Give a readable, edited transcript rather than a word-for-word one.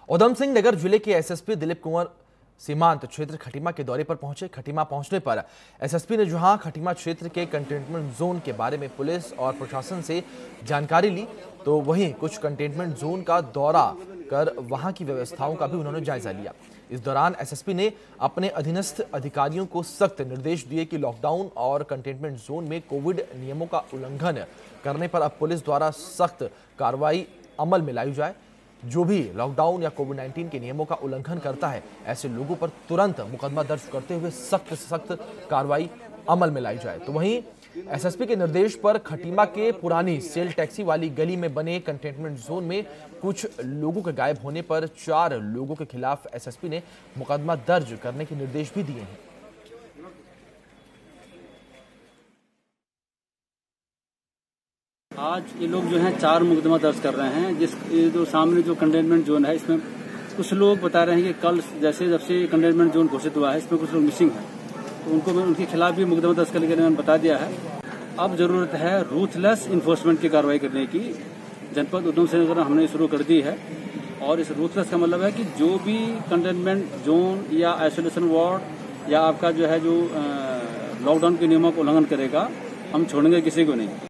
उधम सिंह नगर जिले के एसएसपी दिलीप कुंवर सीमांत क्षेत्र खटीमा के दौरे पर पहुंचे। खटीमा पहुंचने पर एसएसपी ने जहां खटीमा क्षेत्र के कंटेनमेंट जोन के बारे में पुलिस और प्रशासन से जानकारी ली, तो वहीं कुछ कंटेनमेंट जोन का दौरा कर वहां की व्यवस्थाओं का भी उन्होंने जायजा लिया। इस दौरान एसएसपी ने अपने अधीनस्थ अधिकारियों को सख्त निर्देश दिए कि लॉकडाउन और कंटेनमेंट जोन में कोविड नियमों का उल्लंघन करने पर अब पुलिस द्वारा सख्त कार्रवाई अमल में लाई जाए। जो भी लॉकडाउन या कोविड-19 के नियमों का उल्लंघन करता है, ऐसे लोगों पर तुरंत मुकदमा दर्ज करते हुए सख्त से सख्त कार्रवाई अमल में लाई जाए। तो वहीं एसएसपी के निर्देश पर खटीमा के पुरानी सेल टैक्सी वाली गली में बने कंटेनमेंट जोन में कुछ लोगों के गायब होने पर 4 लोगों के खिलाफ एसएसपी ने मुकदमा दर्ज करने के निर्देश भी दिए हैं। आज ये लोग जो हैं 4 मुकदमा दर्ज कर रहे हैं। जो सामने जो कंटेनमेंट जोन है, इसमें कुछ लोग बता रहे हैं कि कल जब से कंटेनमेंट जोन घोषित हुआ है, इसमें कुछ लोग मिसिंग हैं, तो उनको उनके खिलाफ भी मुकदमा दर्ज करने के लिए मैंने बता दिया है। अब जरूरत है रूथलेस इन्फोर्समेंट की कार्रवाई करने की। जनपद उधम सिंह नगर हमने शुरू कर दी है, और इस रूथलेस का मतलब है कि जो भी कंटेनमेंट जोन या आइसोलेशन वार्ड या आपका जो है जो लॉकडाउन के नियमों का उल्लंघन करेगा, हम छोड़ेंगे किसी को नहीं।